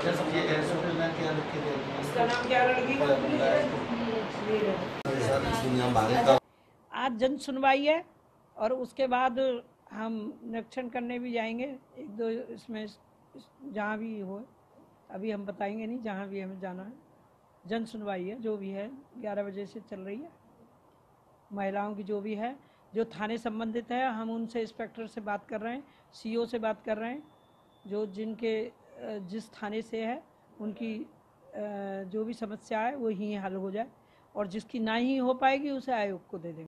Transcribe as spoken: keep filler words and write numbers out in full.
इसका नाम क्या लड़की का? आज जन सुनवाई है और उसके बाद हम निरीक्षण करने भी जाएंगे एक दो इसमें जहाँ भी हो, अभी हम बताएंगे नहीं, जहाँ भी हमें जाना है। जन सुनवाई है जो भी है, ग्यारह बजे से चल रही है। महिलाओं की जो भी है, जो थाने संबंधित है, हम उनसे इंस्पेक्टर से बात कर रहे हैं, सीओ से बात कर रहे हैं, जो जिनके जिस थाने से है उनकी जो भी समस्या है वो ही हल हो जाए, और जिसकी ना ही हो पाएगी उसे आयोग को दे देंगे।